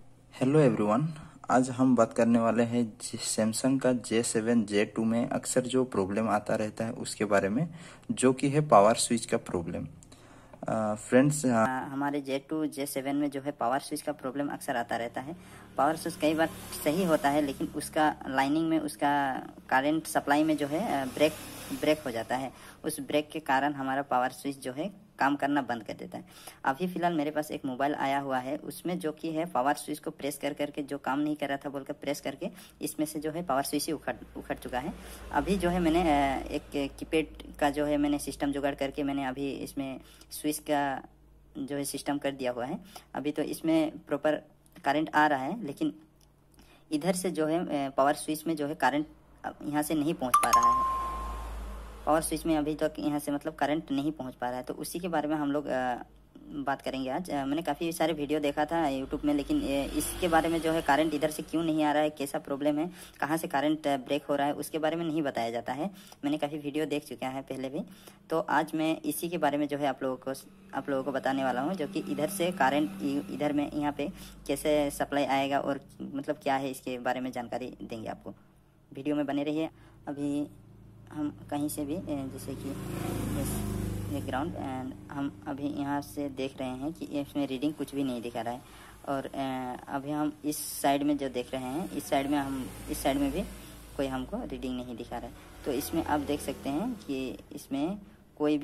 Hello everyone. आज हम बात करने वाले हैं सैमसंग का J7 J2 में अक्सर जो प्रॉब्लम आता रहता है उसके बारे में, जो कि है पावर स्विच का प्रॉब्लम। फ्रेंड्स, हमारे J2 J7 में जो है पावर स्विच का प्रॉब्लम अक्सर आता रहता है। पावर स्विच कई बार सही होता है, लेकिन उसका लाइनिंग में उसका करंट सप्लाई में जो है ब्रेक हो जाता है। उस ब्रेक के कारण हमारा पावर स्विच जो है काम करना बंद कर देता है। अभी फ़िलहाल मेरे पास एक मोबाइल आया हुआ है, उसमें जो कि है पावर स्विच को प्रेस कर करके जो काम नहीं कर रहा था बोलकर प्रेस करके इसमें से जो है पावर स्विच ही उखड़ चुका है। अभी जो है मैंने एक कीपैड का जो है मैंने सिस्टम जुगाड़ करके मैंने अभी इसमें स्विच का जो है सिस्टम कर दिया हुआ है। अभी तो इसमें प्रॉपर करंट आ रहा है, लेकिन इधर से जो है पावर स्विच में जो है करंट यहाँ से नहीं पहुँच पा रहा है। पावर स्विच में अभी तक यहाँ से मतलब करंट नहीं पहुँच पा रहा है, तो उसी के बारे में हम लोग बात करेंगे आज। मैंने काफ़ी सारे वीडियो देखा था यूट्यूब में, लेकिन इसके बारे में जो है करंट इधर से क्यों नहीं आ रहा है, कैसा प्रॉब्लम है, कहाँ से करंट ब्रेक हो रहा है, उसके बारे में नहीं बताया जाता है। मैंने काफ़ी वीडियो देख चुका है पहले भी, तो आज मैं इसी के बारे में जो है आप लोगों को बताने वाला हूँ, जो कि इधर से करंट इधर में यहाँ पे कैसे सप्लाई आएगा और मतलब क्या है इसके बारे में जानकारी देंगे आपको। वीडियो में बने रहिए। अभी हम कहीं से भी जैसे कि ये ग्राउंड एंड हम अभी यहाँ से देख रहे हैं कि इसमें रीडिंग कुछ भी नहीं दिखा रहा है, और अभी हम इस साइड में जो देख रहे हैं इस साइड में भी कोई हमको रीडिंग नहीं दिखा रहा है। तो इसमें आप देख सकते हैं कि इसमें कोई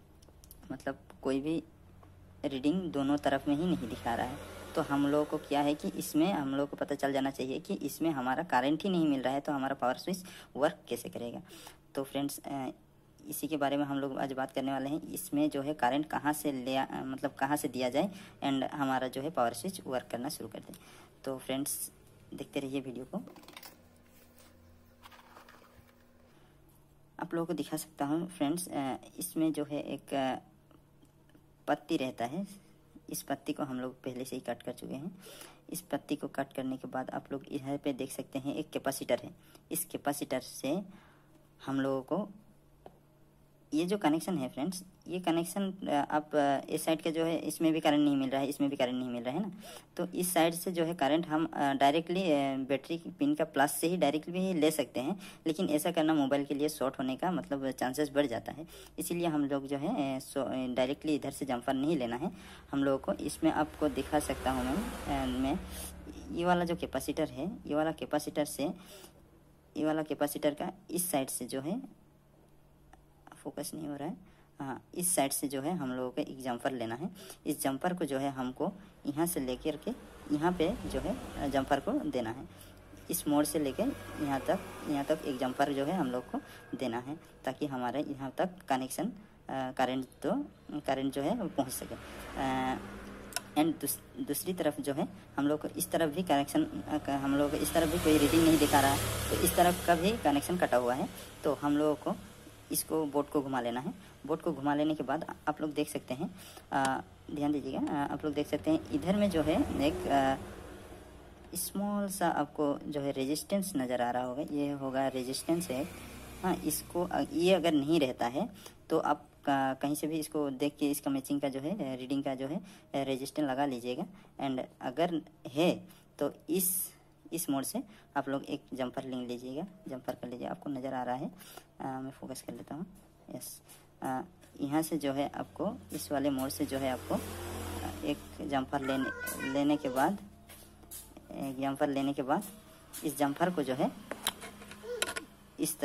भी रीडिंग दोनों तरफ में ही नहीं दिखा रहा है। तो हम लोगों को क्या है कि इसमें हम लोगों को पता चल जाना चाहिए कि इसमें हमारा करंट ही नहीं मिल रहा है, तो हमारा पावर स्विच वर्क कैसे करेगा। तो फ्रेंड्स, इसी के बारे में हम लोग आज बात करने वाले हैं। इसमें जो है करंट कहाँ से दिया जाए एंड हमारा जो है पावर स्विच वर्क करना शुरू कर दे। तो फ्रेंड्स, देखते रहिए वीडियो को। आप लोगों को दिखा सकता हूँ फ्रेंड्स, इसमें जो है एक पत्ती रहता है। इस पत्ती को हम लोग पहले से ही कट कर चुके हैं। इस पत्ती को कट करने के बाद आप लोग यहाँ पे देख सकते हैं एक कैपेसिटर है। इस कैपेसिटर से हम लोगों को ये जो कनेक्शन है फ्रेंड्स, ये कनेक्शन आप इस साइड का जो है इसमें भी करंट नहीं मिल रहा है, इसमें भी करंट नहीं मिल रहा है ना। तो इस साइड से जो है करंट हम डायरेक्टली बैटरी पिन का प्लस से ही डायरेक्टली ही ले सकते हैं, लेकिन ऐसा करना मोबाइल के लिए शॉर्ट होने का मतलब चांसेस बढ़ जाता है। इसीलिए हम लोग जो है डायरेक्टली इधर से जम्पर नहीं लेना है हम लोगों को। इसमें आपको दिखा सकता हूँ मैं ये वाला जो कैपेसिटर है, ये वाला कैपेसिटर का इस साइड से जो है फोकस नहीं हो रहा है, हाँ, इस साइड से जो है हम लोगों को एक जम्पर लेना है। इस जम्पर को जो है हमको यहाँ से लेकर के यहाँ पे जो है जम्पर को देना है। इस मोड़ से लेकर यहाँ तक एक जम्पर जो है हम लोग को देना है, ताकि हमारे यहाँ तक कनेक्शन करंट जो है पहुँच सके। एंड दूसरी तरफ जो है हम लोग को इस तरफ भी कनेक्शन, हम लोग इस तरफ भी कोई रीडिंग नहीं दिखा रहा है, तो इस तरफ का भी कनेक्शन कटा हुआ है। तो हम लोगों को इसको बोर्ड को घुमा लेना है। बोर्ड को घुमा लेने के बाद आप लोग देख सकते हैं, ध्यान दीजिएगा, आप लोग देख सकते हैं इधर में जो है एक स्मॉल सा आपको जो है रेजिस्टेंस नज़र आ रहा होगा। ये होगा रेजिस्टेंस है, हाँ। इसको ये अगर नहीं रहता है तो आप कहीं से भी इसको देख के इसका मैचिंग का जो है रीडिंग का जो है रेजिस्टेंस लगा लीजिएगा। एंड अगर है तो इस मोड से आप लोग एक जम्पर ले लीजिएगा, जम्पर कर लीजिए। आपको नज़र आ रहा है, मैं फोकस कर लेता हूँ, यस। यहाँ से जो है आपको इस वाले मोड से जो है आपको एक जम्पर लेने के बाद इस जम्पर को जो है इस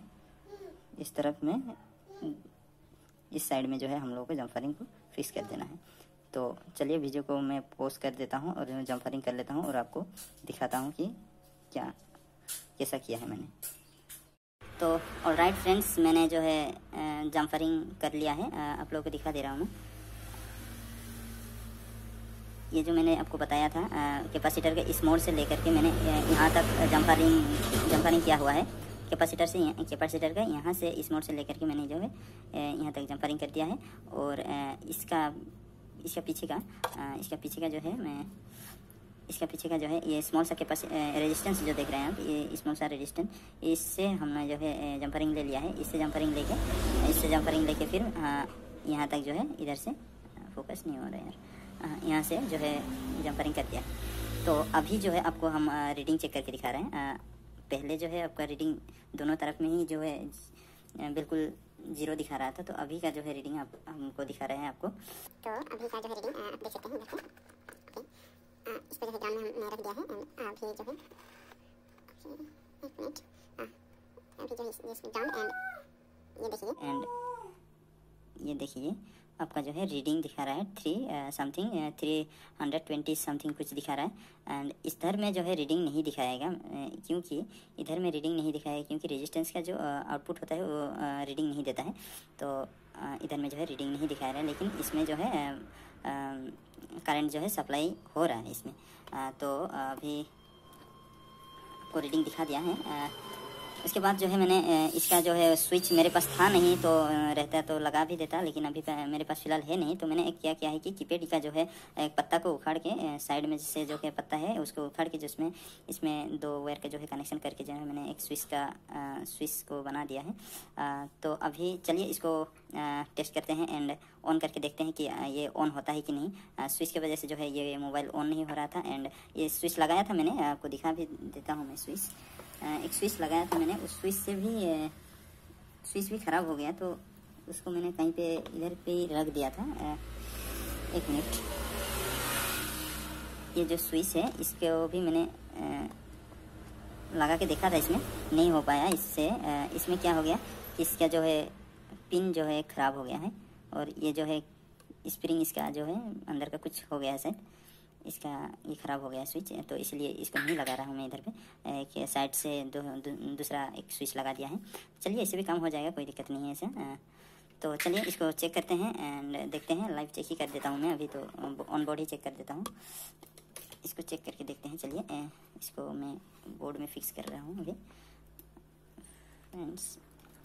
साइड में जो है हम लोगों को जम्परिंग को फिक्स कर देना है। तो चलिए वीडियो को मैं पॉज कर देता हूँ और जम्परिंग कर लेता हूँ और आपको दिखाता हूँ कि कैसा किया है मैंने। तो ऑलराइट फ्रेंड्स, मैंने जो है जम्परिंग कर लिया है, आप लोगों को दिखा दे रहा हूँ मैं। ये जो मैंने आपको बताया था कैपेसिटर के इस मोड से लेकर के मैंने यहाँ तक जम्परिंग किया हुआ है। कैपेसिटर का यहाँ से इस मोड से लेकर के मैंने जो है यहाँ तक जम्परिंग कर दिया है। और इसका पीछे का जो है ये स्मॉल सा रेजिस्टेंस जो देख रहे हैं आप, ये स्मॉल सा रेजिस्टेंस, इससे हमने जो है जम्परिंग ले लिया है। इससे जम्परिंग लेके फिर यहाँ तक जो है इधर से फोकस नहीं हो रहा है यार, यहाँ से जो है जम्परिंग कर दिया। तो अभी जो है आपको हम रीडिंग चेक करके दिखा रहे हैं। पहले जो है आपका रीडिंग दोनों तरफ में ही जो है बिल्कुल 0 दिखा रहा था, तो अभी का जो है रीडिंग आप हमको दिखा रहे हैं आपको। तो अभी का जो है रीडिंग आप देख सकते हैं, देखो इस पर जो है ग्राउंड में हमने रख दिया है। अभी जो है एक मिनट, अभी जो है ग्राउंड एंड ये देखिए आपका जो है रीडिंग दिखा रहा है 320 समथिंग कुछ दिखा रहा है। एंड इधर में जो है रीडिंग नहीं दिखाएगा, क्योंकि इधर में रीडिंग नहीं दिखाएगा क्योंकि रेजिस्टेंस का जो आउटपुट होता है वो रीडिंग नहीं देता है। तो इधर में जो है रीडिंग नहीं दिखा रहा है, लेकिन इसमें जो है करंट जो है सप्लाई हो रहा है इसमें। तो अभी आपको रीडिंग दिखा दिया है। उसके बाद जो है मैंने इसका जो है स्विच मेरे पास था नहीं, तो रहता तो लगा भी देता, लेकिन अभी मेरे पास फिलहाल है नहीं। तो मैंने एक क्या किया है कि कीपैड का जो है एक पत्ता को उखाड़ के साइड में से जो है पत्ता है उसको उखाड़ के जिसमें इसमें 2 वायर का जो है कनेक्शन करके जो है मैंने एक स्विच को बना दिया है। तो अभी चलिए इसको टेस्ट करते हैं एंड ऑन करके देखते हैं कि ये ऑन होता है कि नहीं। स्विच की वजह से जो है ये मोबाइल ऑन नहीं हो रहा था। एंड ये स्विच लगाया था मैंने, आपको दिखा भी देता हूँ मैं। एक स्विच लगाया था मैंने, उस स्विच से भी स्विच भी ख़राब हो गया, तो उसको मैंने कहीं पे इधर पे रख दिया था। एक मिनट, ये जो स्विच है इसको भी मैंने लगा के देखा था, इसमें नहीं हो पाया। इससे इसमें क्या हो गया कि इसका जो है पिन जो है ख़राब हो गया है, और ये जो है स्प्रिंग इसका जो है अंदर का कुछ हो गया है शायद, इसका ये ख़राब हो गया स्विच। तो इसलिए इसको नहीं लगा रहा हूँ मैं इधर पे, कि साइड से दूसरा एक स्विच लगा दिया है। चलिए इससे भी काम हो जाएगा, कोई दिक्कत नहीं है ऐसे। तो चलिए इसको चेक करते हैं एंड देखते हैं। लाइव चेक ही कर देता हूँ मैं अभी, तो ऑन बोर्ड ही चेक कर देता हूँ। इसको चेक करके देखते हैं। चलिए इसको मैं बोर्ड में फिक्स कर रहा हूँ अभी फ्रेंड्स।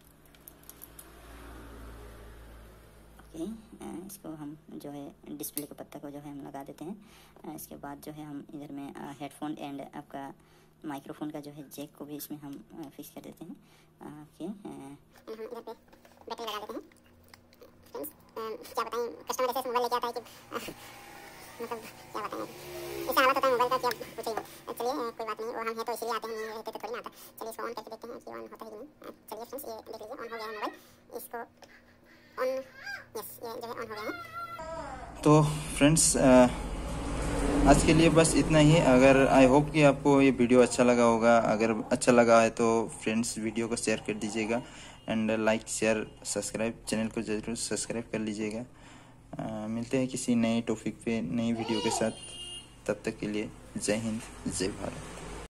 ओके, इसको हम जो है डिस्प्ले के पत्ता को जो है हम लगा देते हैं। इसके बाद जो है हम इधर में हेडफोन एंड आपका माइक्रोफोन का जो है जैक को भी इसमें हम फिक्स कर देते हैं। ओके, इधर पे बैटरी लगा देते हैं। फ्रेंड्स क्या बताएं, कस्टमर ऐसे मोबाइल लेके आता है कि मतलब क्या बताएं, ऐसा हालत होता है मोबाइल का कि अब पूछिए मत। चलिए कोई बात नहीं, वो हम हैं तो इसलिए आते हैं, नहीं रहते तो थोड़ी ना आता। चलिए इसको ऑन करके देखते हैं कि ऑन होता है कि नहीं। चलिए फ्रेंड्स ये देख लीजिए, ऑन हो गया है मोबाइल। इसको ऑन, यस ये जो है ऑन हो गया है। तो फ्रेंड्स आज के लिए बस इतना ही। अगर आई होप कि आपको ये वीडियो अच्छा लगा होगा। अगर अच्छा लगा है तो फ्रेंड्स वीडियो को शेयर कर दीजिएगा and like share subscribe, channel को जरूर सब्सक्राइब कर लीजिएगा। मिलते हैं किसी नए टॉपिक पे नई वीडियो के साथ। तब तक के लिए जय हिंद, जय भारत।